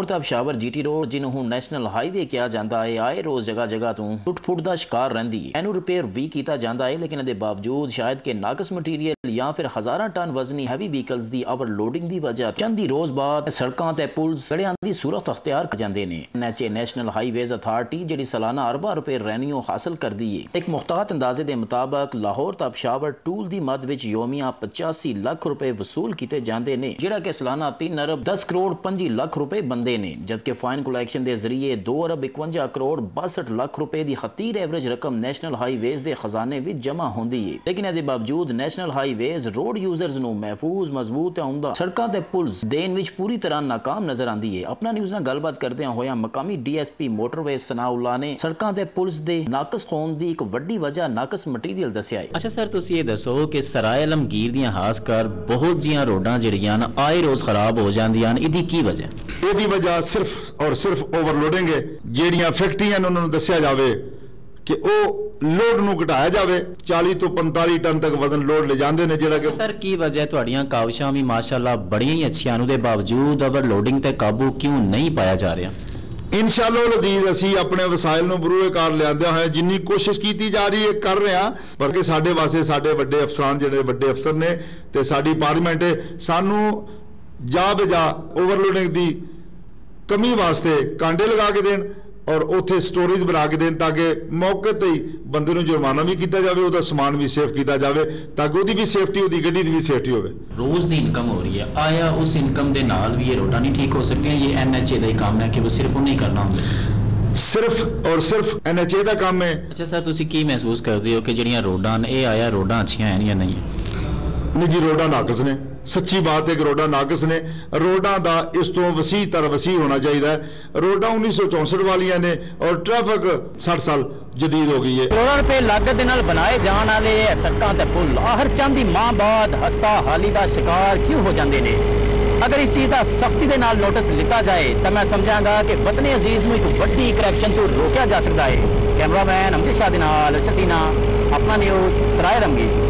लाहौर तो Peshawar GT road जिन्हों national highway कहा जाता है आए रोज जगह जगह तो टुट फुट का शिकार रही है। इनू रिपेयर भी किया जाता है लेकिन बावजूद शायद कि नाकस मटीरियल या फिर हज़ारां टन वजनी हैवी व्हीकल्स की ओवरलोडिंग की वजह चंद ही रोज बाद सड़कों ते पुल्स गड़ियां की सूरत अख्तियार कर जाते हैं। NHA नैशनल हाईवेज अथॉरिटी जी सालाना अरबा रुपए रेवन्यू हासिल करती है। एक मुख्तात अंदाजे के मुताबिक लाहौर तो पेशावर टूल की मद विच योमिया 85 लाख रुपए वसूल किए जाते हैं जिहड़ा कि सालाना 3 अरब 10 करोड़ 25 लाख रुपए बनते हैं, जबकि फाइन कलैक्शन के जरिए 2 अरब 51 करोड़ 62 लाख रुपए की खतीर एवरेज रकम नैशनल हाईवेज के खजाने में जमा होती है। लेकिन इसके बावजूद नैशनल हाईवेज रोड यूजर्स को महफूज मजबूत उमदा सड़कों ते पुल्स देन विच पूरी तरह नाकाम नजर आती है। अपना न्यूज़ नाल गलबात करते होया मकामी DSP मोटरवे सनाउल्ला ने सड़कों ते पुल्स दे नाकस होने की एक वड्डी वजह नाकस मटीरियल दस्या है। अच्छा सर, तुसीं ये दसो कि सराय आलमगीर दियां खासकर बहुत जियां रोडां जिहड़ियां आए रोज खराब हो जांदियां, इहदी की वजह? इहदी वजह सिर्फ और सिर्फ ओवरलोडिंग है। जिहड़ियां फैक्ट्रियां ने उन्होंने दस्या जावे कि वो लोड नूं घटाया जावे, 40 तो 45 टन तक वजन लोड ले जाते हैं जिहड़ा कि सर की वजह तुहाड़ियां काविशां भी माशाअल्लाह बड़ियां ही अच्छियां ने, बावजूद ओवरलोडिंग ते काबू क्यों नहीं पाया जा रहा? इंशाअल्लाह अजीज असी अपने वसाइल नूं बरूए कार लियांदे होए जिन्नी कोशिश की जा रही है कर रहे हैं, पर कि साडे वास्ते साडे वड्डे अफसरान जिहड़े वड्डे अफसर ने ते साडी पार्लीमेंट सानू जा बजा ओवरलोडिंग की कमी वास्ते कांडे लगा के देन और उत्थे स्टोरेज बना के देन ताकि मौके ते ही बंदे नूं जुर्माना भी किया जाए, उसका समान भी सेफ किया जाए ताकि उसकी भी सेफ्टी उसकी गड्डी की भी सेफ्टी हो। रोज की इनकम हो रही है, आया उस इनकम के नाल भी ये रोडा नहीं ठीक हो सकते? ये NHA का ही काम है कि वो सिर्फ उन्हें करना होंगे? सिर्फ और सिर्फ NHA का काम है। अच्छा सर, तुसीं की महसूस करते हो कि जिहड़ियां रोडां ने ये आया रोडां अच्छियां हैं या नहीं है? नहीं जी, रोडां नाकस ने, सच्ची बात है कि रोडां नाकस ने। रोडां दा इस तो वसी तर वसी होना चाहिए। रोडां 1964 वालियां ने और ट्रैफिक 60 साल जदीद हो गई है। करोड़ों रुपए लागत नाल बनाए जाने वाले सड़कों ते पुल हर चंद माह बाद हस्ता हाली का शिकार क्यों हो जाते हैं? अगर इस चीज़ का सख्ती के नाल नोटिस लिया जाए तो मैं समझांगा कि वतन अजीज में एक वड्डी करप्शन तो रोकया जा सकता है। कैमरामैन अमजद शाह दे नाल शसीना, अपना न्यूज़ सराय रंगी।